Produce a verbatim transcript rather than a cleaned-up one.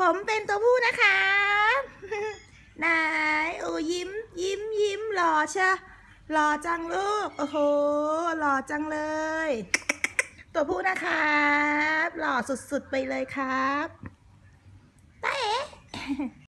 ผมเป็นตัวผู้นะครับนายโอ้ยิ้มยิ้มยิ้มหล่อใช่หล่อจังลูกโอ้โหหล่อจังเลยตัวผู้นะครับหล่อสุดๆไปเลยครับตาเอ๋